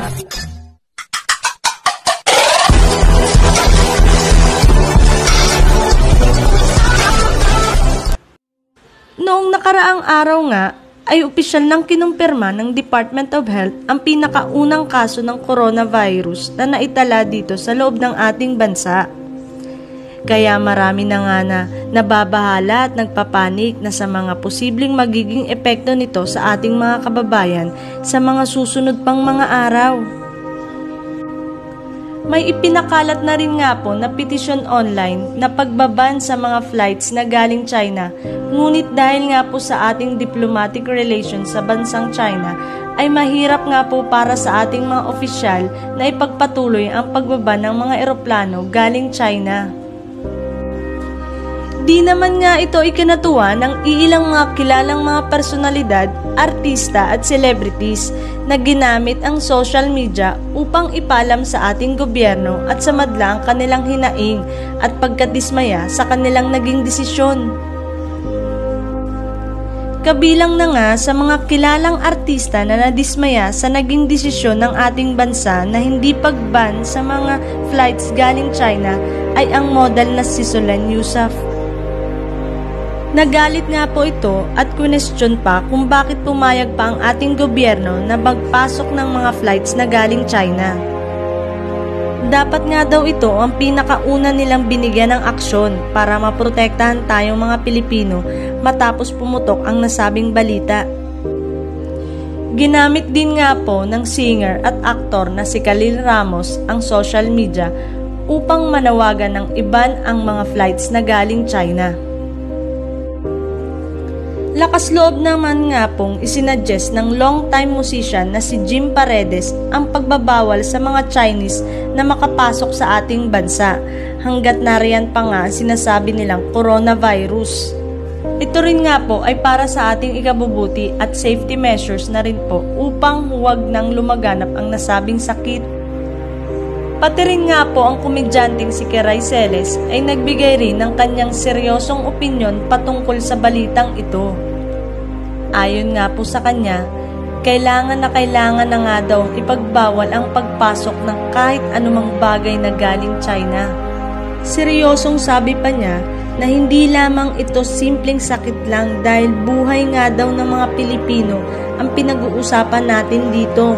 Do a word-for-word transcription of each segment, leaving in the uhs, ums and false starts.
Noong nakaraang araw nga, ay opisyal nang kinumpirma ng Department of Health ang pinakaunang kaso ng coronavirus na naitala dito sa loob ng ating bansa. Kaya marami na nga na nababahala at nagpapanik na sa mga posibleng magiging epekto nito sa ating mga kababayan sa mga susunod pang mga araw. May ipinakalat na rin nga po na petisyon online na pagbaban sa mga flights na galing China, ngunit dahil nga po sa ating diplomatic relations sa bansang China, ay mahirap nga po para sa ating mga opisyal na ipagpatuloy ang pagbaba ng mga eroplano galing China. Di naman nga ito ikinatuwa ng iilang mga kilalang mga personalidad, artista at celebrities na ginamit ang social media upang ipalam sa ating gobyerno at sa madla ang kanilang hinaing at pagkadismaya sa kanilang naging desisyon. Kabilang na nga sa mga kilalang artista na nadismaya sa naging desisyon ng ating bansa na hindi pagban sa mga flights galing China ay ang model na si Solen Yusuf. Nagalit nga po ito at question pa kung bakit pumayag pa ang ating gobyerno na magpasok ng mga flights na galing China. Dapat nga daw ito ang pinakauna nilang binigyan ng aksyon para maprotektahan tayong mga Pilipino matapos pumutok ang nasabing balita. Ginamit din nga po ng singer at aktor na si Khalil Ramos ang social media upang manawagan ng iban ang mga flights na galing China. Lakas loob naman nga pong isinuggest ng long-time musician na si Jim Paredes ang pagbabawal sa mga Chinese na makapasok sa ating bansa hanggat nariyan pa nga sinasabi nilang coronavirus. Ito rin nga po ay para sa ating ikabubuti at safety measures na rin po upang huwag nang lumaganap ang nasabing sakit. Pati rin nga po ang komedyanteng si Kiray Celes ay nagbigay rin ng kanyang seryosong opinyon patungkol sa balitang ito. Ayon nga po sa kanya, kailangan na kailangan na nga daw ipagbawal ang pagpasok ng kahit anumang bagay na galing China. Seryosong sabi pa niya na hindi lamang ito simpleng sakit lang dahil buhay nga daw ng mga Pilipino ang pinag-uusapan natin dito.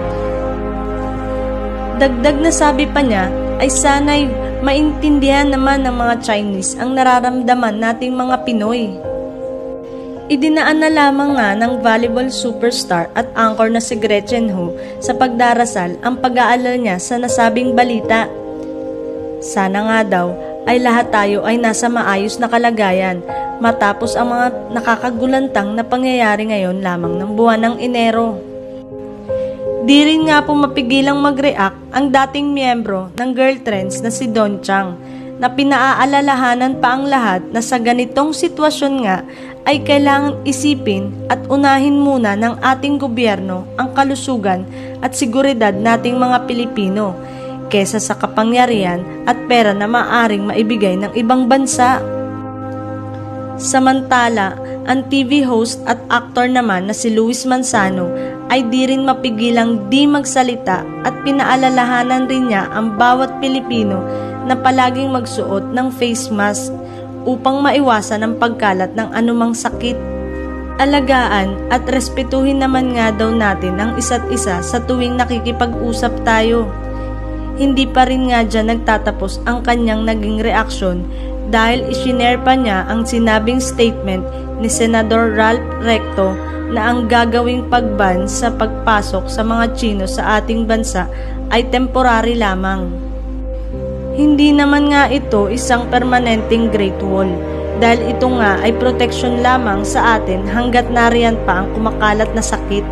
Dagdag na sabi pa niya ay sana'y maintindihan naman ng mga Chinese ang nararamdaman nating mga Pinoy. Idinaan na lamang nga ng volleyball superstar at anchor na si Gretchen Ho sa pagdarasal ang pag-aalala niya sa nasabing balita. Sana nga daw ay lahat tayo ay nasa maayos na kalagayan matapos ang mga nakakagulantang na pangyayari ngayon lamang ng buwan ng Enero. Di rin nga po mapigilang mag-react ang dating miyembro ng Girl Trends na si Don Chang na pinaaalalahanan pa ang lahat na sa ganitong sitwasyon nga ay kailangan isipin at unahin muna ng ating gobyerno ang kalusugan at seguridad nating mga Pilipino kesa sa kapangyarihan at pera na maaring maibigay ng ibang bansa. Samantala, ang T V host at aktor naman na si Luis Manzano ay di rin mapigilang di magsalita at pinaalalahanan rin niya ang bawat Pilipino na palaging magsuot ng face mask upang maiwasan ang pagkalat ng anumang sakit. Alagaan at respetuhin naman nga daw natin ang isa't isa sa tuwing nakikipag-usap tayo. Hindi pa rin nga dyan nagtatapos ang kanyang naging reaksyon dahil isinare pa niya ang sinabing statement ni Senador Ralph Recto na ang gagawing pagban sa pagpasok sa mga Chino sa ating bansa ay temporary lamang. Hindi naman nga ito isang permanenteng Great Wall dahil ito nga ay proteksyon lamang sa atin hanggat nariyan pa ang kumakalat na sakit.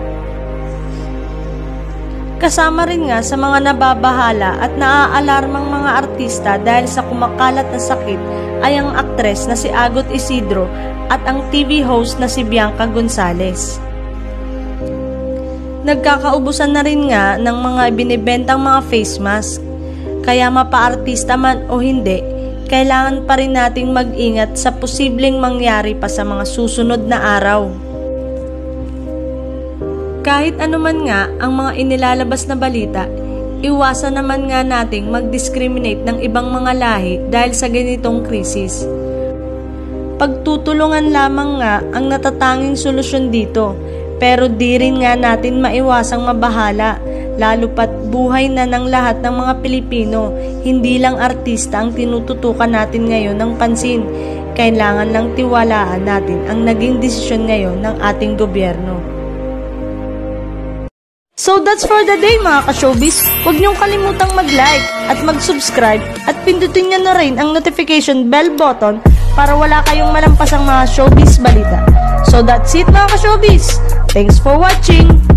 Kasama rin nga sa mga nababahala at naaalarmang mga artista dahil sa kumakalat na sakit ay ang aktres na si Agot Isidro at ang T V host na si Bianca Gonzalez. Nagkakaubusan na rin nga ng mga binibentang mga face mask. Kaya mapa-artista man o hindi, kailangan pa rin nating mag-ingat sa posibleng mangyari pa sa mga susunod na araw. Kahit anuman nga ang mga inilalabas na balita, iwasan naman nga nating mag-discriminate ng ibang mga lahi dahil sa ganitong krisis. Pagtutulungan lamang nga ang natatanging solusyon dito, pero di rin nga natin maiwasang mabahala, lalo pat buhay na ng lahat ng mga Pilipino, hindi lang artista ang tinututukan natin ngayon ng pansin. Kailangan lang tiwalaan natin ang naging desisyon ngayon ng ating gobyerno. So that's for the day mga ka-showbiz. Huwag niyong kalimutang mag-like at mag-subscribe at pindutin niyo na rin ang notification bell button para wala kayong malampasang mga showbiz balita. So that's it mga ka-showbiz. Thanks for watching!